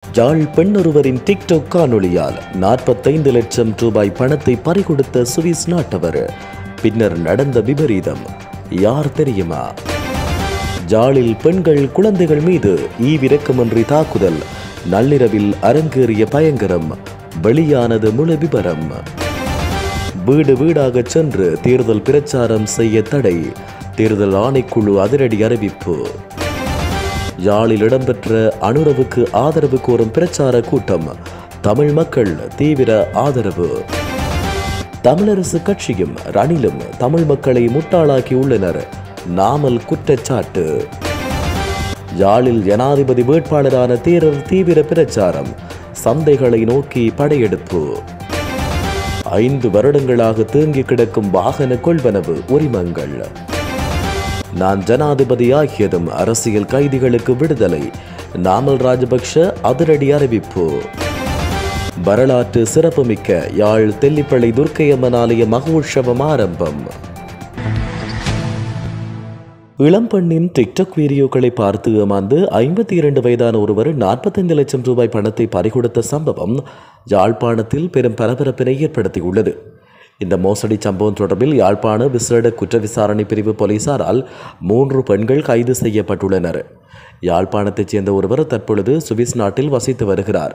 யாழ் பெண்ணொருவரின் TikTok காணொளியால் 45 லட்சம் ரூபாய் பணத்தை பறிகொடுத்த சுவிஸ் நாட்டவர். பின்னர் நடந்த விபரீதம் யார் தெரியுமா? யாழில் பெண்கள் குழந்தைகள் மீது ஈவிரக்கமின்றி தாக்குதல், நள்ளிரவில் அரங்கேறிய பயங்கரம். வெளியானது முழு விபரம். வீடு வீடாக சென்று தேர்தல் பிரச்சாரம் செய்ய தடை, தேர்தல் ஆணைக்குழு அதிரடி அறிவிப்பு. யாழில் இடம்பெற்ற அனுரவுக்கு ஆதரவு கோரும் பிரச்சார கூட்டம், தமிழ் மக்கள் தீவிர ஆதரவு. தமிழரசு கட்சியும் ரணிலும் தமிழ் மக்களை முட்டாளாக்கி உள்ளனர், நாமல் குற்றச்சாட்டு. யாழில் ஜனாதிபதி வேட்பாளரான தேரர் தீவிர பிரச்சாரம், சந்தைகளை நோக்கி படையெடுப்பு. 5 வருடங்களாக தேங்கி கிடக்கும் வாகன கொள்வனவு உரிமங்கள். நான் ஜனாதிபதியாகியதும் அரசியல் கைதிகளுக்கு விடுதலை, நாமல் ராஜபக்ஷ அதிரடி அறிவிப்பு. வரலாற்று சிறப்புமிக்க யாழ் தெல்லிப்பளை துர்க்கையம்மன் ஆலய மகோற்சவம் ஆரம்பம். இளம்பெண்ணின் டிக்டாக் வீடியோக்களை பார்த்து ஏமாந்து 52 வயதான ஒருவர் 45 லட்சம் ரூபாய் பணத்தை பறிகொடுத்த சம்பவம் யாழ்ப்பாணத்தில் பெரும் பரபரப்பினை ஏற்படுத்தியுள்ளது. இந்த மோசடி சம்பவம் தொடர்பில் யாழ்ப்பாண விசேட குற்ற விசாரணை பிரிவு போலீசாரால் 3 பெண்கள் கைது செய்யப்பட்டுள்ளனர். யாழ்ப்பாணத்தைச் சேர்ந்த ஒருவர் தற்பொழுது சுவிஸ் நாட்டில் வசித்து வருகிறார்.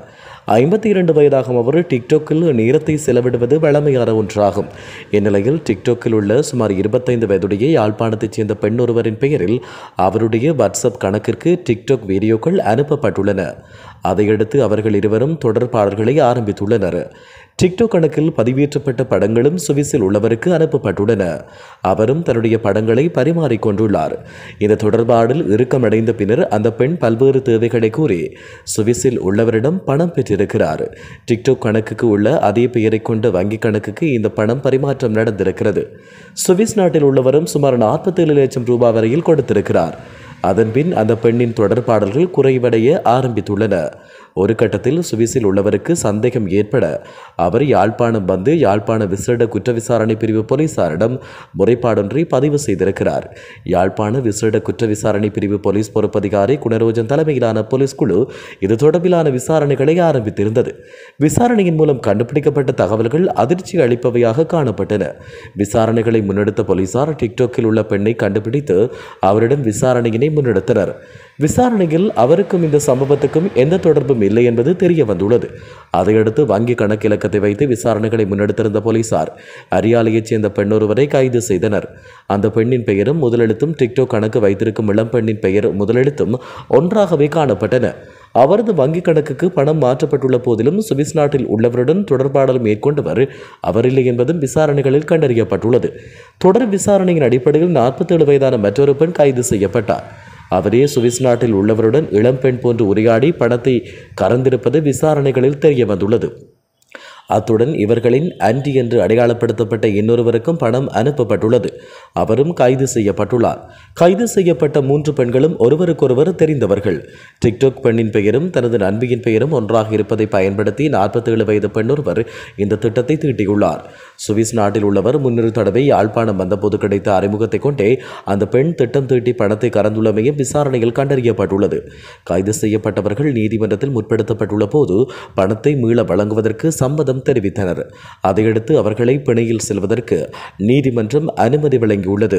52 வயதாகும் அவர் டிக்டாக்கில் நேரத்தை செலவிடுவது வழமையான ஒன்றாகும். இந்நிலையில் டிக்டாக்கில் உள்ள சுமார் 25 வயதுடைய யாழ்ப்பாணத்தைச் சேர்ந்த பெண் ஒருவரின் பெயரில் அவருடைய வாட்ஸ்அப் கணக்கிற்கு டிக்டாக் வீடியோக்கள் அனுப்பப்பட்டுள்ளன. அதையடுத்து அவர்கள் இருவரும் தொடர்பாளர்களை ஆரம்பித்துள்ளனர். டிக்டாக் கணக்கில் பதிவேற்றப்பட்ட படங்களும் சுவிஸில் உள்ளவருக்கு அனுப்பப்பட்டுள்ளன. அவரும் தன்னுடைய படங்களை பரிமாறிக்கொண்டுள்ளார். இந்த தொடர்பாடல் இறுக்கமடைந்த பின்னர் அந்த பெண் பல்வேறு தேவைகளை கூறி சுவிஸில் உள்ளவரிடம் பணம் பெற்றிருக்கிறார். டிக்டாக் கணக்குக்கு உள்ள அதே பெயரை கொண்ட வங்கி கணக்குக்கு இந்த பணம் பரிமாற்றம் நடந்திருக்கிறது. சுவிஸ் நாட்டில் உள்ளவரும் சுமார் 47 லட்சம் ரூபாய் வரையில் கொடுத்திருக்கிறார். அதன்பின் அந்த பெண்ணின் தொடர்பாடல்கள் குறைவடைய ஆரம்பித்துள்ளன. ஒரு கட்டத்தில் சுவிஸில் உள்ளவருக்கு சந்தேகம் ஏற்பட அவர் யாழ்ப்பாணம் வந்து யாழ்ப்பாண விசேட குற்ற விசாரணை பிரிவு போலீசாரிடம் முறைப்பாடொன்றை பதிவு செய்திருக்கிறார். யாழ்ப்பாண விசேட குற்ற விசாரணை பிரிவு போலீஸ் பொறுப்பதிகாரி குணரோஜன் தலைமையிலான போலீஸ் குழு இது தொடர்பிலான விசாரணைகளை ஆரம்பித்திருந்தது. விசாரணையின் மூலம் கண்டுபிடிக்கப்பட்ட தகவல்கள் அதிர்ச்சி அளிப்பவையாக காணப்பட்டன. விசாரணைகளை முன்னெடுத்த போலீசார் டிக்டாக்கில் உள்ள பெண்ணை கண்டுபிடித்து அவரிடம் விசாரணையினை முன்னெடுத்தனர். விசாரணையில் அவருக்கும் இந்த சம்பவத்துக்கும் எந்த தொடர்பும் இல்லை என்பது தெரிய வந்துள்ளது. அதையடுத்து வங்கி கணக்கிலக்கத்தை வைத்து விசாரணைகளை முன்னெடுத்திருந்த போலீசார் அரியாலையைச் சேர்ந்த பெண்ணொருவரை கைது செய்தனர். அந்த பெண்ணின் பெயரும் முதலெழுத்தும் டிக்டாக் கணக்கு வைத்திருக்கும் இளம்பெண்ணின் பெயர் முதலெழுத்தும் ஒன்றாகவே காணப்பட்டன. அவரது வங்கி கணக்குக்கு பணம் மாற்றப்பட்டுள்ள போதிலும் சுவிஸ் நாட்டில் உள்ளவருடன் தொடர்பாடல் மேற்கொண்டவர் அவரில்லை என்பதும் விசாரணைகளில் கண்டறியப்பட்டுள்ளது. தொடர் விசாரணையின் அடிப்படையில் 47 வயதான மற்றொரு பெண் கைது செய்யப்பட்டார். அவரே சுவிஸ் நாட்டில் உள்ளவருடன் இளம்பெண் போன்று உரையாடி பணத்தை கறந்திருப்பது விசாரணைகளில் தெரிய வந்துள்ளது. அத்துடன் இவர்களின் ஆன்டி என்று அடையாளப்படுத்தப்பட்ட இன்னொருவருக்கும் பணம் அனுப்பப்பட்டுள்ளது. அவரும் கைது செய்யப்பட்டுள்ளார். கைது செய்யப்பட்ட 3 பெண்களும் ஒருவருக்கொருவர் தெரிந்தவர்கள். டிக்டாக் பெண்ணின் பெயரும் தனது நண்பியின் பெயரும் ஒன்றாக இருப்பதை பயன்படுத்தி 47 வயது பெண்ணொருவர் இந்த திட்டத்தை தீட்டியுள்ளார். சுவிஸ் நாட்டில் உள்ளவர் முன்னொரு தடவை யாழ்ப்பாணம் வந்தபோது கிடைத்த அறிமுகத்தை கொண்டே அந்த பெண் திட்டம் தீட்டி பணத்தை கறந்துள்ளமையும் விசாரணையில் கண்டறியப்பட்டுள்ளது. கைது செய்யப்பட்டவர்கள் நீதிமன்றத்தில் முற்படுத்தப்பட்டுள்ள போது பணத்தை மீள வழங்குவதற்கு சம்மதம் தெரிவித்தனர். அதையடுத்து அவர்களை பிணையில் செல்வதற்கு நீதிமன்றம் அனுமதி வழங்கியுள்ளது.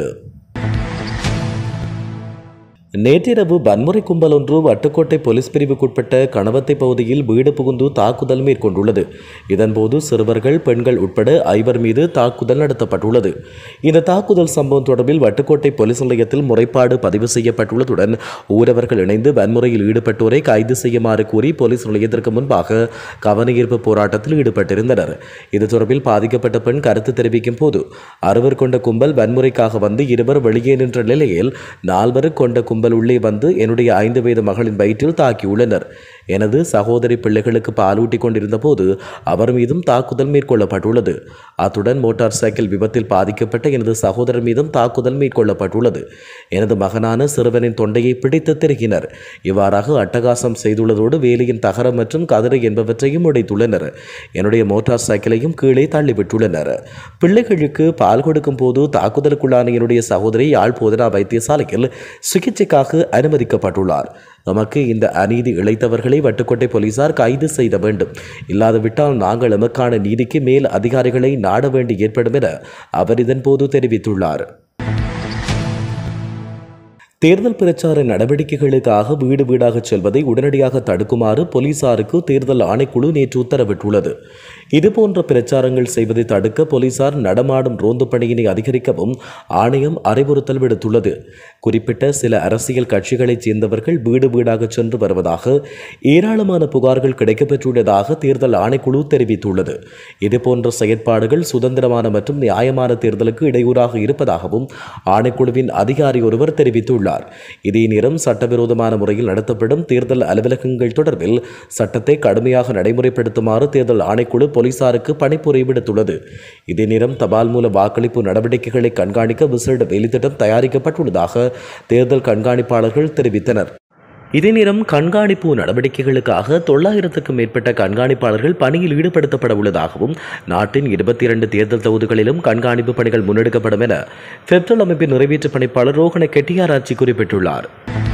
நேற்றிரவு வன்முறை கும்பல் ஒன்று வட்டுக்கோட்டை போலீஸ் பிரிவுக்குட்பட்ட கணவத்தை பகுதியில் வீடு புகுந்து தாக்குதல் மேற்கொண்டுள்ளது. இதன்போது சிறுவர்கள், பெண்கள் உட்பட 5 மீது தாக்குதல் நடத்தப்பட்டுள்ளது. இந்த தாக்குதல் சம்பவம் தொடர்பில் வட்டுக்கோட்டை போலீஸ் நிலையத்தில் முறைப்பாடு பதிவு செய்யப்பட்டுள்ளதுடன் ஊரவர்கள் இணைந்து வன்முறையில் ஈடுபட்டோரை கைது செய்யுமாறு கூறி போலீஸ் நிலையத்திற்கு முன்பாக கவனஈர்ப்பு போராட்டத்தில் ஈடுபட்டிருந்தனர். இது தொடர்பில் பாதிக்கப்பட்ட பெண் கருத்து தெரிவிக்கும் போது 6 கொண்ட கும்பல் வன்முறைக்காக வந்து 2 வெளியே நின்ற நிலையில் 4 கொண்ட கும்பல் உள்ளே வந்து என்னுடைய 5 வயது மகளின் வயிற்றில் தாக்கியுள்ளனர். எனது சகோதரி பிள்ளைகளுக்கு பாலூட்டி கொண்டிருந்த போது அவர் மீதும் தாக்குதல் மேற்கொள்ளப்பட்டுள்ளது. அத்துடன் மோட்டார் சைக்கிள் விபத்தில் பாதிக்கப்பட்ட எனது சகோதரர் மீதும் தாக்குதல் மேற்கொள்ளப்பட்டுள்ளது. எனது மகனான சிறுவனின் தொண்டையை பிடித்து திருகினர். இவ்வாறாக அட்டகாசம் செய்துள்ளதோடு வேலியின் தகரம் மற்றும் கதிரை என்பவற்றையும் உடைத்துள்ளனர். என்னுடைய மோட்டார் சைக்கிளையும் கீழே தள்ளிவிட்டுள்ளனர். பிள்ளைகளுக்கு பால் கொடுக்கும் போது தாக்குதலுக்குள்ளான என்னுடைய சகோதரி யாழ் போதனா வைத்தியசாலையில் சிகிச்சைக்காக அனுமதிக்கப்பட்டுள்ளார். நமக்கு இந்த அநீதி இழைத்தவர்களை வட்டுக்கோட்டை போலீசார் கைது செய்த வேண்டும். இல்லாதுவிட்டால் நாங்கள் எமக்கான நீதிக்கு மேல் அதிகாரிகளை நாட வேண்டி ஏற்படும் என அவர் இதன்போது தெரிவித்துள்ளார். தேர்தல் பிரச்சார நடவடிக்கைகளுக்காக வீடு வீடாக செல்வதை உடனடியாக தடுக்குமாறு போலீசாருக்கு தேர்தல் ஆணைக்குழு நேற்று உத்தரவிட்டுள்ளது. இதுபோன்ற பிரச்சாரங்கள் செய்வதை தடுக்க போலீசார் நடமாடும் ரோந்து பணியினை அதிகரிக்கவும் ஆணையம் அறிவுறுத்தல் விடுத்துள்ளது. குறிப்பிட்ட சில அரசியல் கட்சிகளைச் சேர்ந்தவர்கள் வீடு வீடாக சென்று வருவதாக ஏராளமான புகார்கள் கிடைக்கப்பெற்றுள்ளதாக தேர்தல் ஆணைக்குழு தெரிவித்துள்ளது. இதுபோன்ற செயற்பாடுகள் சுதந்திரமான மற்றும் நியாயமான தேர்தலுக்கு இடையூறாக இருப்பதாகவும் ஆணைக்குழுவின் அதிகாரி ஒருவர் தெரிவித்துள்ளார். இதே நேரம் சட்டவிரோதமான முறையில் நடத்தப்படும் தேர்தல் அலுவலகங்கள் தொடர்பில் சட்டத்தை கடுமையாக நடைமுறைப்படுத்துமாறு தேர்தல் ஆணைக்குழு போலீசாருக்கு பணிப்புரை விடுத்துள்ளது. இதே நேரம் தபால் மூல வாக்களிப்பு நடவடிக்கைகளை கண்காணிக்க விசேட வேலைத்திட்டம் தயாரிக்கப்பட்டுள்ளதாக தேர்தல் கண்காணிப்பாளர்கள் தெரிவித்தனர். இதே நேரம் கண்காணிப்பு நடவடிக்கைகளுக்காக 900க்கும் மேற்பட்ட கண்காணிப்பாளர்கள் பணியில் ஈடுபடுத்தப்பட உள்ளதாகவும் நாட்டின் 22 தேர்தல் தொகுதிகளிலும் கண்காணிப்பு பணிகள் முன்னெடுக்கப்படும் என பெப்ரல் அமைப்பின் நிறைவேற்று பணிப்பாளர் ரோஹண கெட்டியாராச்சி குறிப்பிட்டுள்ளார்.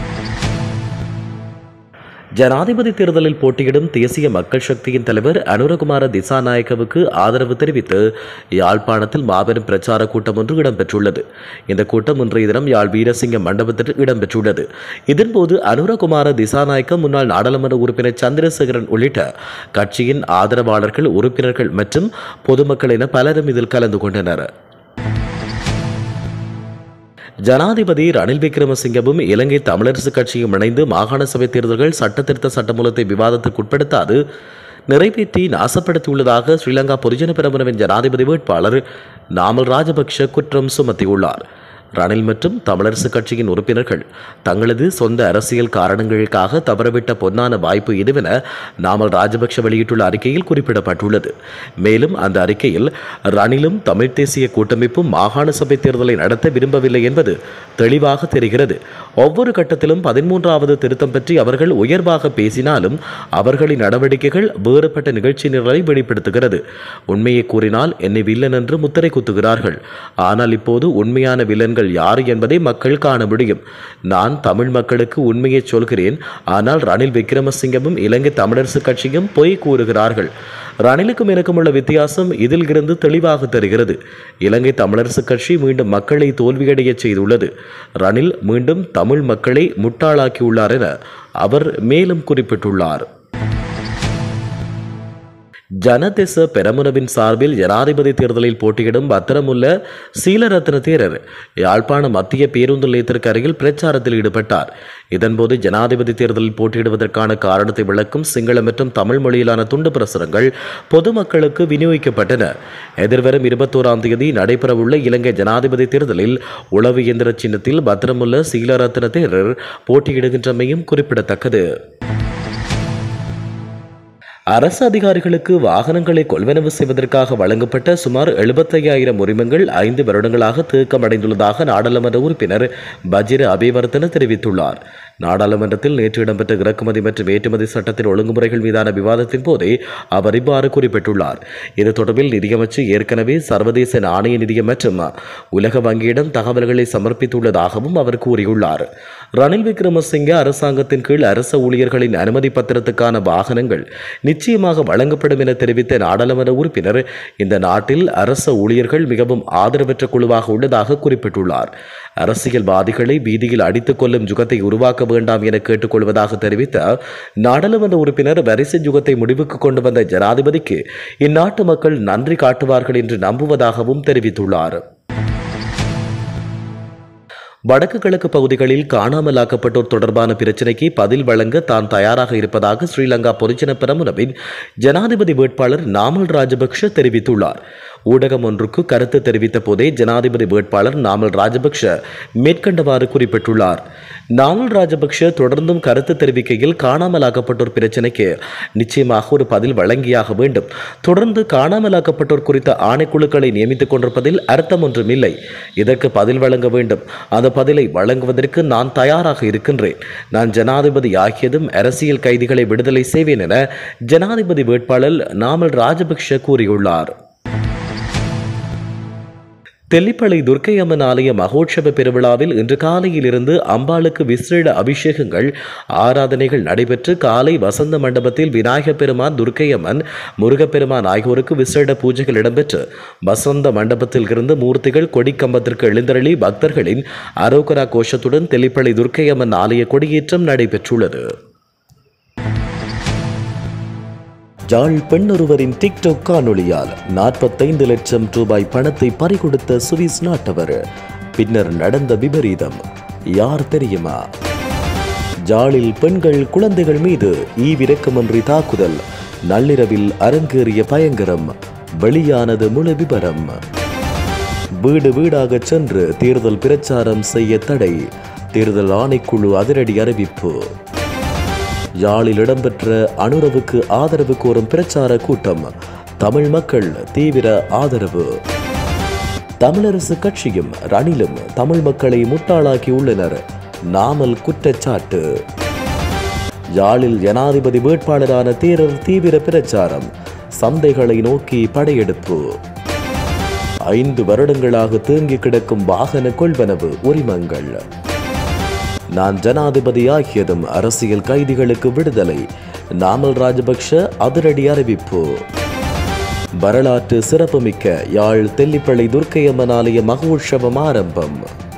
ஜனாதிபதி தேர்தலில் போட்டியிடும் தேசிய மக்கள் சக்தியின் தலைவர் அனுரகுமார திசாநாயக்கவுக்கு ஆதரவு தெரிவித்து யாழ்ப்பாணத்தில் மாபெரும் பிரச்சார கூட்டம் ஒன்று இடம்பெற்றுள்ளது. இந்த கூட்டம் இன்றைய தினம் யாழ் வீரசிங்க மண்டபத்தில் இடம்பெற்றுள்ளது. இதன்போது அனுரகுமார திசாநாயக்க முன்னாள் நாடாளுமன்ற உறுப்பினர் சந்திரசேகரன் உள்ளிட்ட கட்சியின் ஆதரவாளர்கள், உறுப்பினர்கள் மற்றும் பொதுமக்கள் என பலரும் இதில் கலந்து கொண்டனர். ஜனாதிபதி ரணில் விக்ரமசிங்கவும் இலங்கை தமிழரசு கட்சியும் இணைந்து மாகாண சபை தேர்தல்கள் சட்டத்திருத்த சட்டமூலத்தை விவாதத்திற்கு உட்படுத்தாது நிறைவேற்றி நாசப்படுத்தியுள்ளதாக ஸ்ரீலங்கா பொதுஜன பெரமுனவின் ஜனாதிபதி வேட்பாளர் நாமல் ராஜபக்ஷ குற்றம் சுமத்தியுள்ளார். ரணில் மற்றும் தமிழரசு கட்சியின் உறுப்பினர்கள் தங்களது சொந்த அரசியல் காரணங்களுக்காக தவறவிட்ட பொன்னான வாய்ப்பு இதுவென நாமல் ராஜபக்ஷ வெளியிட்டுள்ள அறிக்கையில் குறிப்பிடப்பட்டுள்ளது. மேலும் அந்த அறிக்கையில் ரணிலும் தமிழ் தேசிய கூட்டமைப்பும் மாகாண சபை தேர்தலை நடத்த விரும்பவில்லை என்பது தெளிவாக தெரிகிறது. ஒவ்வொரு கட்டத்திலும் 13வது திருத்தம் பற்றி அவர்கள் உயர்வாக பேசினாலும் அவர்களின் நடவடிக்கைகள் வேறுபட்ட நிகழ்ச்சி நிரலை வெளிப்படுத்துகிறது. உண்மையை கூறினால் என்னை வில்லன் என்று முத்திரை குத்துகிறார்கள். ஆனால் இப்போது உண்மையான வில்லன்கள் யார் என்பதை மக்கள் காண முடியும். நான் தமிழ் மக்களுக்கு உண்மையை சொல்கிறேன். ஆனால் ரணில் விக்ரமசிங்கவும் இலங்கை தமிழரசு கட்சியும் பொய் கூறுகிறார்கள். ரணிலுக்கும் எனக்கும் உள்ள வித்தியாசம் இதில் இருந்து தெளிவாக தெரிகிறது. இலங்கை தமிழரசு கட்சி மீண்டும் மக்களை தோல்வியடைய செய்துள்ளது. ரணில் மீண்டும் தமிழ் மக்களை முட்டாளாக்கியுள்ளார் என அவர் மேலும் குறிப்பிட்டுள்ளார். ஜனதெச பெரமுனவின் சார்பில் ஜனாதிபதி தேர்தலில் போட்டியிடும் பத்திரமுள்ள சீலரத்ன தேரர் யாழ்ப்பாண மத்திய பேருந்து நிலையத்திற்கு அருகில் பிரச்சாரத்தில் ஈடுபட்டார். இதன்போது ஜனாதிபதி தேர்தலில் போட்டியிடுவதற்கான காரணத்தை விளக்கும் சிங்கள மற்றும் தமிழ் மொழியிலான துண்டு பிரசுரங்கள் பொதுமக்களுக்கு விநியோகிக்கப்பட்டன. எதிர்வரும் 21ஆம் தேதி நடைபெறவுள்ள இலங்கை ஜனாதிபதி தேர்தலில் உளவு இயந்திர சின்னத்தில் பத்திரமுள்ள சீலரத்ன தேரர் போட்டியிடுகின்றமையும் குறிப்பிடத்தக்கது. அரசு அதிகாரிகளுக்கு வாகனங்களை கொள்வனவு செய்வதற்காக வழங்கப்பட்ட சுமார் 75,000 உரிமங்கள் 5 வருடங்களாக தேக்கமடைந்துள்ளதாக நாடாளுமன்ற உறுப்பினர் பஜிர அபிவர்த்தன தெரிவித்துள்ளார். நாடாளுமன்றத்தில் நேற்று இடம்பெற்ற இறக்குமதி மற்றும் ஏற்றுமதி சட்டத்தின் ஒழுங்குமுறைகள் மீதான விவாதத்தின் போதே அவர் இவ்வாறு குறிப்பிட்டுள்ளார். இது தொடர்பில் நிதியமைச்சு ஏற்கனவே சர்வதேச நாணய நிதியம் மற்றும் உலக வங்கியிடம் தகவல்களை சமர்ப்பித்துள்ளதாகவும் அவர் கூறியுள்ளார். ரணில் விக்ரமசிங்க அரசாங்கத்தின் கீழ் அரச ஊழியர்களின் அனுமதி பத்திரத்துக்கான வாகனங்கள் நிச்சயமாக வழங்கப்படும் என தெரிவித்த நாடாளுமன்ற உறுப்பினர் இந்த நாட்டில் அரச ஊழியர்கள் மிகவும் ஆதரவற்ற குழுவாக உள்ளதாக குறிப்பிட்டுள்ளார். அரசியல்வாதிகளை வீதியில் அடித்துக் கொள்ளும் யுகத்தை உருவாக்க வேண்டாம் என கேட்டுக்கொள்வதாக தெரிவித்த நாடாளுமன்ற உறுப்பினர் வரிசை யுகத்தை முடிவுக்கு கொண்டு வந்த ஜனாதிபதிக்கு இந்நாட்டு மக்கள் நன்றி காட்டுவார்கள் என்று நம்புவதாகவும் தெரிவித்துள்ளார். வடக்கு கிழக்கு பகுதிகளில் காணாமலாக்கப்பட்டோர் தொடர்பான பிரச்சினைக்கு பதில் வழங்க தான் தயாராக இருப்பதாக ஸ்ரீலங்கா பொதுஜன பெரமுனவின் ஜனாதிபதி வேட்பாளர் நாமல் ராஜபக்ஷ தெரிவித்துள்ளார். ஊடகம் ஒன்றுக்கு கருத்து தெரிவித்த போதே ஜனாதிபதி வேட்பாளர் நாமல் ராஜபக்ஷ மேற்கண்டவாறு குறிப்பிட்டுள்ளார். நாமல் ராஜபக்ஷ தொடர்ந்தும் கருத்து தெரிவிக்கையில் காணாமலாக்கப்பட்டோர் பிரச்சினைக்கு நிச்சயமாக ஒரு பதில் வழங்கியாக வேண்டும். தொடர்ந்து காணாமலாக்கப்பட்டோர் குறித்த ஆணைக்குழுக்களை நியமித்துக் கொண்டிருப்பதில் அர்த்தம் ஒன்றும் இல்லை. இதற்கு பதில் வழங்க வேண்டும். அந்த பதிலை வழங்குவதற்கு நான் தயாராக இருக்கின்றேன். நான் ஜனாதிபதி ஆகியதும் அரசியல் கைதிகளை விடுதலை செய்வேன் என ஜனாதிபதி வேட்பாளர் நாமல் ராஜபக்ஷ கூறியுள்ளார். தெல்லிப்பளை துர்க்கையம்மன் ஆலய மகோற்சவ பெருவிழாவில் இன்று காலையிலிருந்து அம்பாளுக்கு விசேட அபிஷேகங்கள் ஆராதனைகள் நடைபெற்று காலை வசந்த மண்டபத்தில் விநாயகப் பெருமான், துர்க்கையம்மன், முருகப்பெருமான் ஆகியோருக்கு விசேட பூஜைகள் இடம்பெற்று வசந்த மண்டபத்தில் இருந்து மூர்த்திகள் கொடிக்கம்பத்திற்கு எழுந்தருளி பக்தர்களின் அரோகரா கோஷத்துடன் தெல்லிப்பளை துர்க்கையம்மன் ஆலய கொடியேற்றம் நடைபெற்றுள்ளது. யாழ் பெண்ணொருவரின் டிக்டாக் காணொளியால் 45 லட்சம் ரூபாய் பணத்தை பறிகொடுத்த சுவிஸ் நாட்டவர். பின்னர் நடந்த விபரீதம் யார் தெரியுமா? யாழில் பெண்கள், குழந்தைகள் மீது ஈவிரக்கமின்றி தாக்குதல், நள்ளிரவில் அரங்கேறிய பயங்கரம். வெளியானது முழு விபரம். வீடு வீடாக சென்று தேர்தல் பிரச்சாரம் செய்ய தடை. தேர்தல் ஆணைக்குழு அதிரடி அறிவிப்பு. யாழில் இடம்பெற்ற அனுரவுக்கு ஆதரவு கோரும் பிரச்சார கூட்டம். தமிழ் மக்கள் தீவிர ஆதரவு. தமிழரசு கட்சியும் ரணிலும் தமிழ் மக்களை முட்டாளாக்கியுள்ளனர். நாமல் குற்றச்சாட்டு. யாழில் ஜனாதிபதி வேட்பாளரான தேரர் தீவிர பிரச்சாரம். சந்தைகளை நோக்கி படையெடுப்பு. 5 வருடங்களாக தேங்கி கிடக்கும் வாகன கொள்வனவு உரிமங்கள். நான் ஜனாதிபதியாகியதும் அரசியல் கைதிகளுக்கு விடுதலை. நாமல் ராஜபக்ஷ அதிரடி அறிவிப்பு. வரலாற்று சிறப்புமிக்க யாழ் தெல்லிப்பளை துர்க்கையம்மன் ஆலய மகோற்சவம் ஆரம்பம்.